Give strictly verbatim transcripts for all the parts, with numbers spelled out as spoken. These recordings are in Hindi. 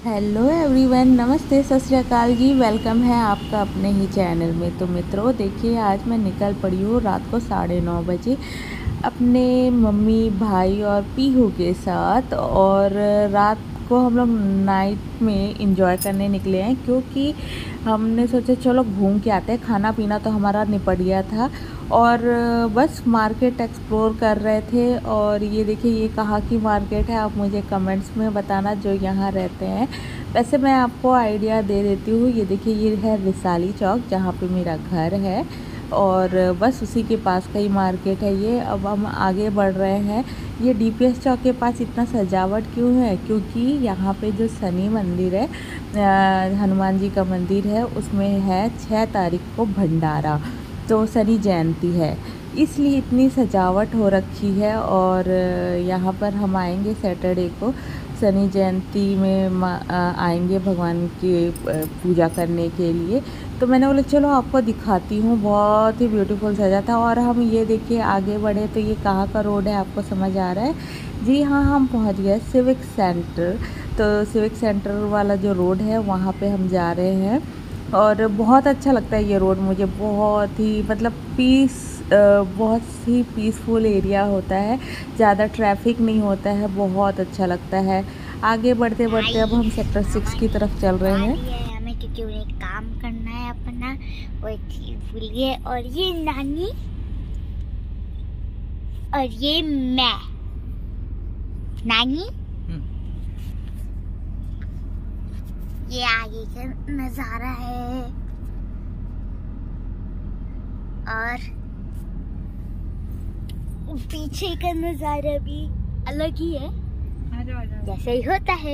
हेलो एवरीवन, नमस्ते, सत श्री अकाल जी। वेलकम है आपका अपने ही चैनल में। तो मित्रों देखिए, आज मैं निकल पड़ी हूँ रात को साढ़े नौ बजे अपने मम्मी, भाई और पीहू के साथ। और रात को हम लोग नाइट में इंजॉय करने निकले हैं, क्योंकि हमने सोचा चलो घूम के आते हैं। खाना पीना तो हमारा निपट गया था और बस मार्केट एक्सप्लोर कर रहे थे। और ये देखिए, ये कहाँ की मार्केट है, आप मुझे कमेंट्स में बताना जो यहाँ रहते हैं। वैसे मैं आपको आइडिया दे देती हूँ। ये देखिए, ये है रिसाली चौक, जहाँ पे मेरा घर है और बस उसी के पास का ही मार्केट है ये। अब हम आगे बढ़ रहे हैं। ये डीपीएस चौक के पास इतना सजावट क्यों है? क्योंकि यहाँ पे जो शनि मंदिर है, हनुमान जी का मंदिर है, उसमें है छः तारीख को भंडारा, तो शनि जयंती है, इसलिए इतनी सजावट हो रखी है। और यहाँ पर हम आएंगे सैटरडे को, शनि जयंती में आएंगे भगवान की पूजा करने के लिए। तो मैंने बोला चलो आपको दिखाती हूँ, बहुत ही ब्यूटीफुल सजा था। और हम ये देखिए आगे बढ़े तो ये कहाँ का रोड है आपको समझ आ रहा है? जी हाँ, हम पहुँच गए सिविक सेंटर। तो सिविक सेंटर वाला जो रोड है वहाँ पे हम जा रहे हैं। और बहुत अच्छा लगता है ये रोड मुझे, बहुत ही मतलब पीस बहुत ही पीसफुल एरिया होता है, ज़्यादा ट्रैफिक नहीं होता है, बहुत अच्छा लगता है। आगे बढ़ते बढ़ते अब हम सेक्टर सिक्स की तरफ चल रहे हैं। हमें क्योंकि उन्हें काम करना है अपना, वो चीज भूलिए। और ये नानी और ये मैं, नानी ये आगे का नजारा है और पीछे का नजारा भी अलग ही है, जैसे ही होता है।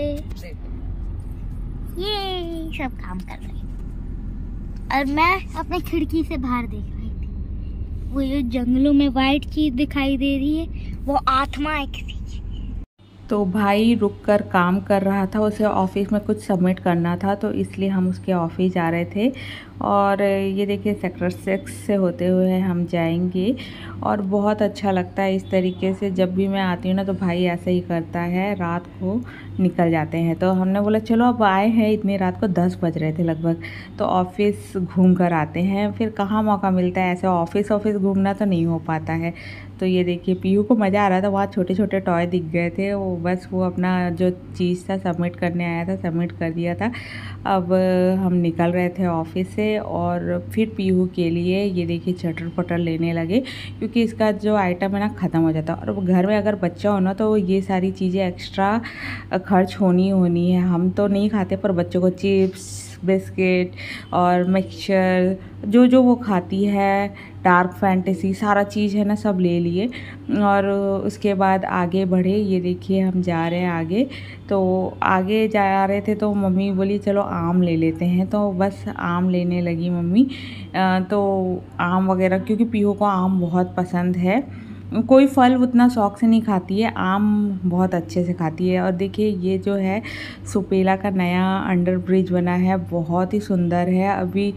ये सब काम कर रहे हैं और मैं अपने खिड़की से बाहर देख रही थी। वो जो जंगलों में वाइट चीज दिखाई दे रही है, वो आत्मा है किसी की। तो भाई रुक कर काम कर रहा था, उसे ऑफिस में कुछ सबमिट करना था, तो इसलिए हम उसके ऑफिस जा रहे थे। और ये देखिए सेक्टर सिक्स से होते हुए हम जाएंगे। और बहुत अच्छा लगता है इस तरीके से, जब भी मैं आती हूँ ना तो भाई ऐसा ही करता है, रात को निकल जाते हैं। तो हमने बोला चलो अब आए हैं, इतनी रात को दस बज रहे थे लगभग, तो ऑफिस घूम कर आते हैं। फिर कहाँ मौका मिलता है ऐसे ऑफिस ऑफिस घूमना, तो नहीं हो पाता है। तो ये देखिए पीहू को मज़ा आ रहा था, वहाँ छोटे छोटे टॉय दिख गए थे, वो बस वो अपना जो चीज़ था सबमिट करने आया था, सबमिट कर दिया था। अब हम निकल रहे थे ऑफिस से और फिर पीहू के लिए ये देखिए चटर पटर लेने लगे, क्योंकि इसका जो आइटम है ना ख़त्म हो जाता है। और घर में अगर बच्चा हो ना तो ये सारी चीज़ें एक्स्ट्रा खर्च होनी होनी है। हम तो नहीं खाते, पर बच्चों को चिप्स, बिस्किट और मिक्सचर जो जो वो खाती है, डार्क फैंटेसी सारा चीज़ है ना, सब ले लिए। और उसके बाद आगे बढ़े, ये देखिए हम जा रहे हैं आगे। तो आगे जा रहे थे तो मम्मी बोली चलो आम ले लेते हैं, तो बस आम लेने लगी मम्मी। तो आम वगैरह, क्योंकि पीहू को आम बहुत पसंद है, कोई फल उतना शौक से नहीं खाती है, आम बहुत अच्छे से खाती है। और देखिए ये जो है सुपेला का नया अंडर ब्रिज बना है, बहुत ही सुंदर है, अभी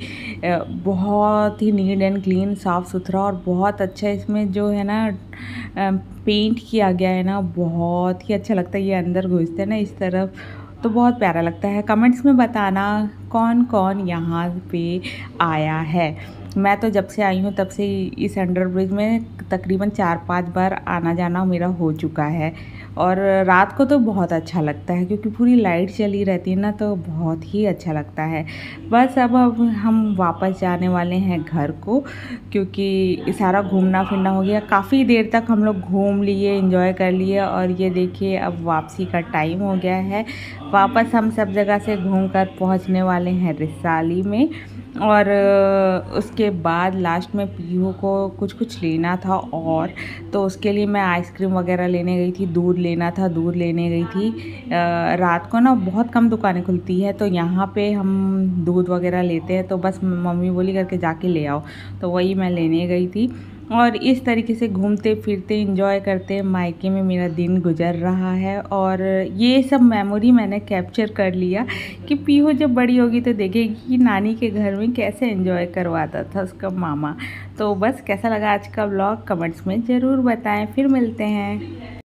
बहुत ही नीट एंड क्लीन, साफ़ सुथरा और बहुत अच्छा। इसमें जो है ना पेंट किया गया है ना, बहुत ही अच्छा लगता है। ये अंदर घुसते हैं ना इस तरफ, तो बहुत प्यारा लगता है। कमेंट्स में बताना कौन कौन यहाँ पे आया है। मैं तो जब से आई हूँ तब से इस अंडर ब्रिज में तकरीबन चार पांच बार आना जाना मेरा हो चुका है। और रात को तो बहुत अच्छा लगता है, क्योंकि पूरी लाइट चली रहती है ना, तो बहुत ही अच्छा लगता है। बस अब अब हम वापस जाने वाले हैं घर को, क्योंकि सारा घूमना फिरना हो गया, काफ़ी देर तक हम लोग घूम लिए, एंजॉय कर लिए। और ये देखिए अब वापसी का टाइम हो गया है। वापस हम सब जगह से घूमकर पहुंचने वाले हैं रिसाली में। और उसके बाद लास्ट में पीहू को कुछ कुछ लेना था, और तो उसके लिए मैं आइसक्रीम वगैरह लेने गई थी, दूध लेना था, दूध लेने गई थी। रात को ना बहुत कम दुकानें खुलती है, तो यहाँ पे हम दूध वगैरह लेते हैं, तो बस मम्मी बोली करके जाके ले आओ, तो वही मैं लेने गई थी। और इस तरीके से घूमते फिरते एंजॉय करते मायके में मेरा दिन गुजर रहा है। और ये सब मेमोरी मैंने कैप्चर कर लिया कि पीहू जब बड़ी होगी तो देखेगी कि नानी के घर में कैसे एंजॉय करवाता था उसका मामा। तो बस कैसा लगा आज का व्लॉग कमेंट्स में ज़रूर बताएं, फिर मिलते हैं।